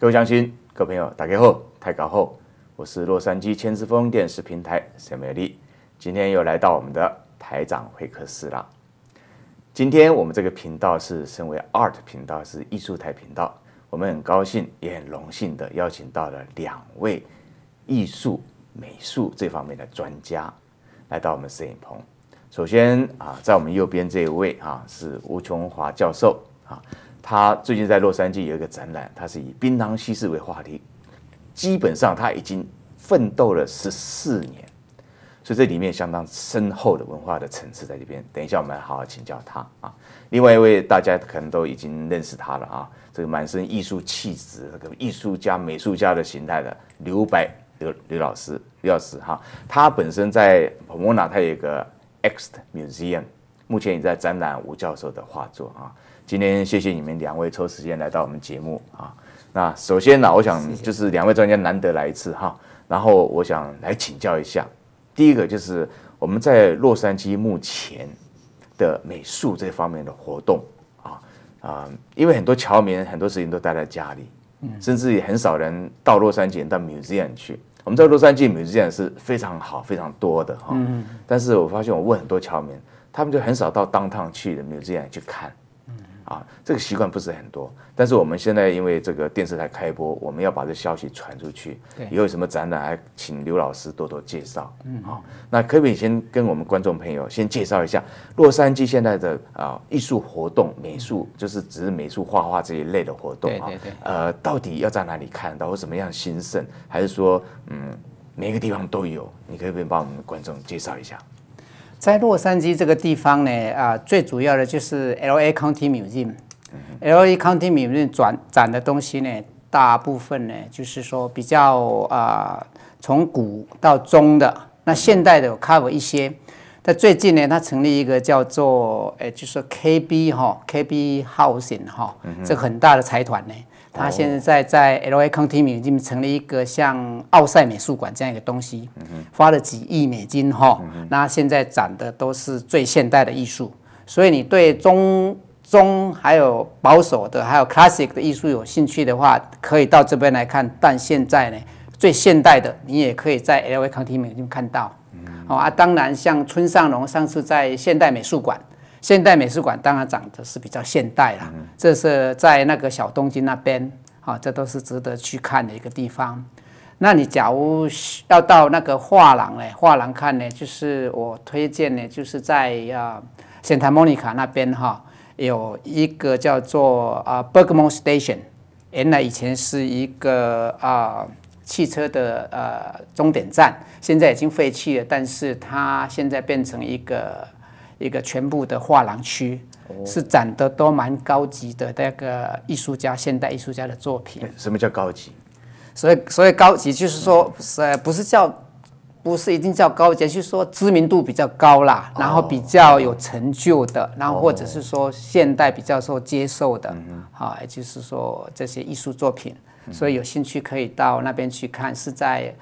各位乡亲、各位朋友，大家好，大家好，我是洛杉矶千之峰电视平台沈美丽，今天又来到我们的台长会客室啦。今天我们这个频道是身为 Art 频道，是艺术台频道，我们很高兴也很荣幸的邀请到了2位艺术美术这方面的专家来到我们摄影棚。首先在我们右边这一位是吴琼华教授他最近在洛杉矶有一个展览，他是以槟榔西施为话题，基本上他已经奋斗了14年，所以这里面相当深厚的文化的层次在这边。等一下我们来好好请教他另外一位大家可能都已经认识他了这个满身艺术气质、这个艺术家、美术家的形态的刘白刘老师他本身在 Pomona 他有一个 X Museum， 目前也在展览吴教授的画作今天谢谢你们2位抽时间来到我们节目那首先我想就是2位专家难得来一次然后我想来请教一下，第一个就是我们在洛杉矶目前的美术这方面的活动因为很多侨民很多事情都待在家里，甚至也很少人到洛杉矶到 museum 去。我们在洛杉矶 museum 是非常好、非常多的但是我发现我问很多侨民，他们就很少到downtown去的 museum 去看这个习惯不是很多。但是我们现在因为这个电视台开播，我们要把这消息传出去，以后有什么展览还请刘老师多多介绍那可不可以先跟我们观众朋友先介绍一下洛杉矶现在的艺术活动、美术，就是只是美术画画这一类的活动到底要在哪里看到，或什么样兴盛，还是说每一个地方都有？你可不可以帮我们的观众介绍一下？ 在洛杉矶这个地方呢最主要的就是 LA County Museum。LA County Museum 展的东西呢，大部分呢就是说比较从古到中的，那现代的有 cover 一些。在最近呢，它成立一个叫做就是 KB Housing 这个很大的财团呢，它现在 LA County Museum 成立一个像奥赛美术馆这样一个东西，花了几亿美金那现在展的都是最现代的艺术，所以你对中还有保守的还有 classic 的艺术有兴趣的话，可以到这边来看。但现在呢，最现代的你也可以在 LA County Museum 看到当然像村上隆上次在现代美术馆当然长得是比较现代啦，这是在那个小东京那边这都是值得去看的一个地方。那你假如要到那个画廊看呢，就是我推荐呢，就是在Santa Monica 那边有一个叫做Bergmont Station， 原来以前是一个汽车的终点站，现在已经废弃了，但是它现在变成一个全部的画廊区，是展的都蛮高级的那个艺术家、现代艺术家的作品。 什么叫高级？ 所以高级就是说不是一定叫高级，就是说知名度比较高啦，然后比较有成就的，然后或者是说现代比较受接受的也就是说这些艺术作品。所以有兴趣可以到那边去看，是在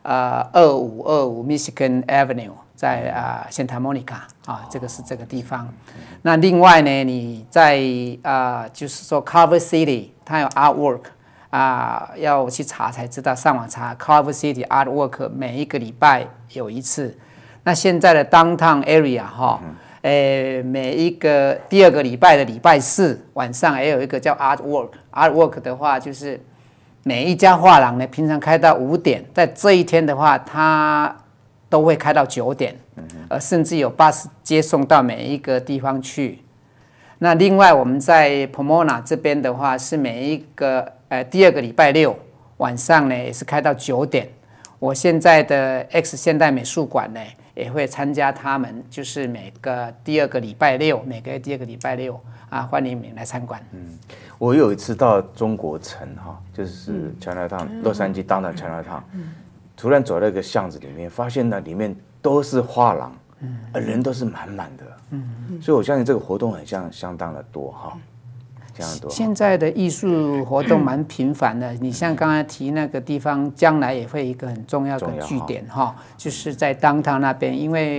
2525 Michigan Avenue， 在Santa Monica 这个是这个地方。那另外呢，你在就是说 Culver City 它有 artwork要去查才知道，上网查 Culver City artwork 每一个礼拜有一次。那现在的 Downtown Area 每一个第2个礼拜的礼拜4晚上也有一个叫 artwork 的话，就是每一家画廊呢平常开到5点，在这一天的话它都会开到9点，甚至有巴士接送到每一个地方去。那另外我们在 Pomona 这边的话，是每一个第2个礼拜6晚上呢也是开到9点。我现在的 X 现代美术馆呢也会参加他们，就是每个第2个礼拜6，每个月第2个礼拜6欢迎你来参观。 我有一次到中国城就是Chinatown，洛杉矶当的Chinatown，突然走到一个巷子里面，发现那里面都是画廊，人都是满满的，所以我相信这个活动很相当的多现在的艺术活动蛮频繁的，你像刚才提那个地方，将来也会一个很重要的据点就是在downtown那边，因为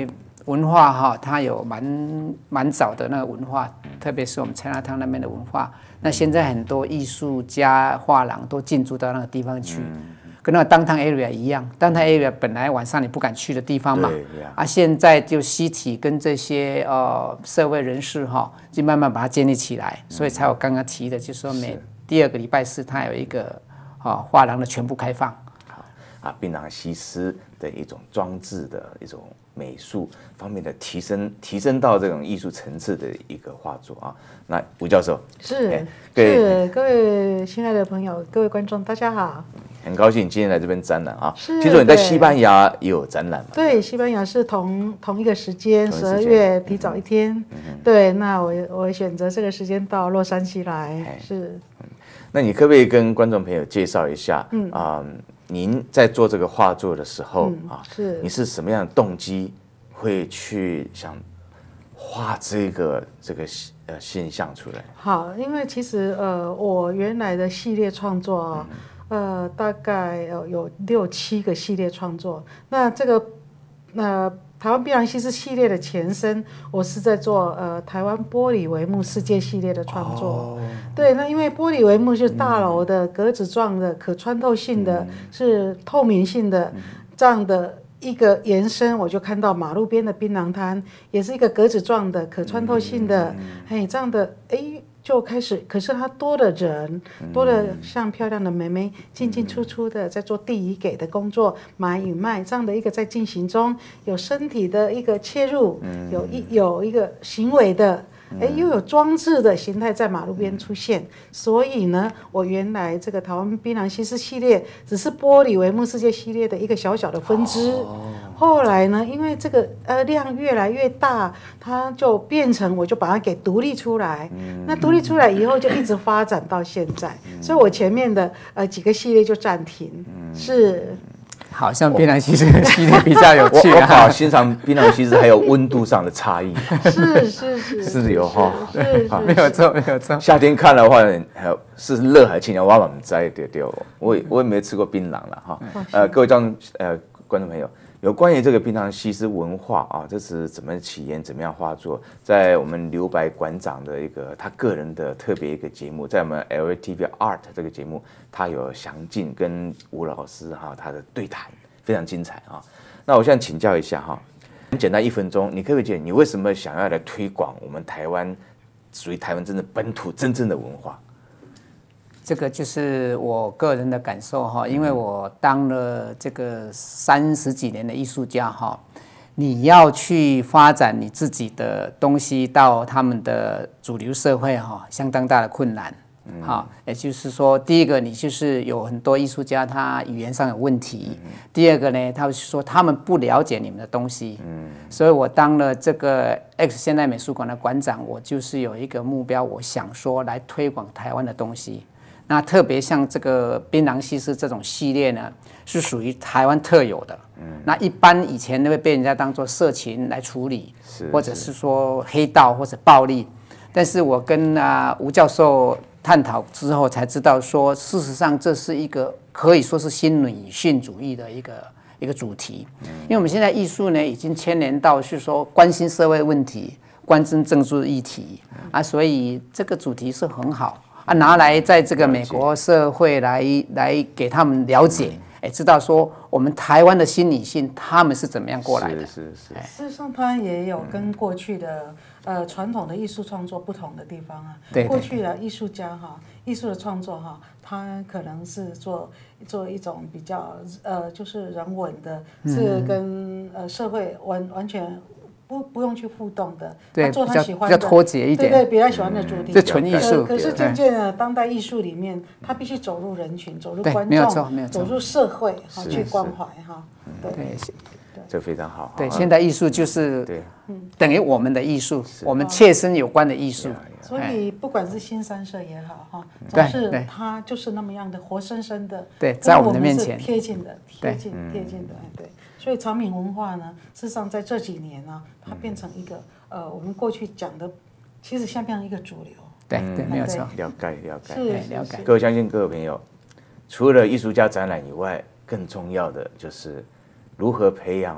文化哈，它有蛮早的那个文化，特别是我们菜纳汤那边的文化。那现在很多艺术家、画廊都进驻到那个地方去，跟那个downtown area 一样。downtown area 本来晚上你不敢去的地方嘛，现在就西体跟这些社会人士哈，就慢慢把它建立起来，所以才有刚刚提的，就是说第2个礼拜四它有一个画廊的全部开放。 槟榔西施的一种装置的一种美术方面的提升到这种艺术层次的一个画作啊。那吴教授是各位亲爱的朋友，各位观众，大家好。 很高兴今天来这边展览啊。听说你在西班牙也有展览嘛？ 对，西班牙是同一个时间，12月提早1天。对，那我选择这个时间到洛杉矶来。是。 那你可不可以跟观众朋友介绍一下您在做这个画作的时候你是什么样的动机会去想画这个现象出来？ 好，因为其实我原来的系列创作大概有6、7个系列创作。那这个台湾槟榔西施系列的前身，我是在做台湾玻璃帷幕世界系列的创作。对，那因为玻璃帷幕是大楼的格子状的、可穿透性的、是透明性的这样的一个延伸，我就看到马路边的槟榔摊也是一个格子状的、可穿透性的，这样的就开始，可是它多了人，多了像漂亮的妹妹进进出出的在做递与给的工作，买与卖这样的一个在进行中，有身体的一个切入，有一个行为的。又有装置的形态在马路边出现，所以呢，我原来这个台湾槟榔西施系列只是玻璃帷幕世界系列的一个小小的分支。后来呢，因为这个量越来越大，它就变成我就把它给独立出来。那独立出来以后就一直发展到现在，所以我前面的几个系列就暂停。是。 好像槟榔西施系列比较有趣我好欣赏槟榔西施还有温度上的差异。 是有哈， 没有错。 夏天看的话，是热还清凉，我们摘丢。我也没吃过槟榔了哈。各位观众朋友，有关于这个槟榔西施文化啊，这是怎么起源，怎么样画作，在我们刘白馆长的他个人的特别一个节目，在我们 LATV Art 这个节目，他有详尽跟吴老师他的对谈，非常精彩啊。那我想请教一下很简单1分钟，你可不可以讲你为什么想要来推广我们台湾属于台湾真的本土真正的文化？ 这个就是我个人的感受哈，因为我当了这个30几年的艺术家哈，你要去发展你自己的东西到他们的主流社会哈，相当大的困难。也就是说，第一个你就是有很多艺术家他语言上有问题，第二个呢，他是说他们不了解你们的东西，所以我当了这个 X 现代美术馆的馆长，我就是有一个目标，我想说来推广台湾的东西。那特别像这个槟榔西施这种系列呢，是属于台湾特有的。那一般以前都会被人家当作色情来处理，或者是说黑道或者暴力。但是我跟吴教授探讨之后才知道说，事实上这是一个可以说是新女性主义的一个主题。因为我们现在艺术呢，已经牵连到是说关心社会问题、关心政治议题所以这个主题是很好。拿来在这个美国社会来给他们了解，知道说我们台湾的新女性他们是怎么样过来的。 事实上，它也有跟过去的传统的艺术创作不同的地方对， 过去的艺术家艺术的创作他可能是做一种比较就是人文的，是跟社会完全。不用去互动的，他做他喜欢的， 比较脱节一点， 对，比较喜欢的主题， 这纯艺术。 可是渐渐的，当代艺术里面，他必须走入人群，走入观众，走入社会，去关怀对， 这非常好。 对，现代艺术就是等于我们的艺术，我们切身有关的艺术。 所以不管是新三社也好总是它就是那么样的活生生的， 对，在我们的面前贴近的，对。所以长闽文化呢，事实上在这几年呢，它变成一个我们过去讲的，其实像变成一个主流。 对，没有错。 了解。 各位相信各位朋友，除了艺术家展览以外，更重要的就是如何培养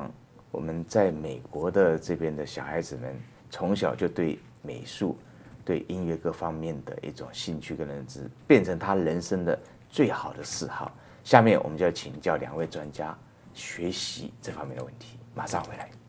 我们在美国的这边的小孩子们，从小就对美术、对音乐各方面的一种兴趣跟认知，变成他人生的最好的嗜好。下面我们就要请教2位专家学习这方面的问题，马上回来。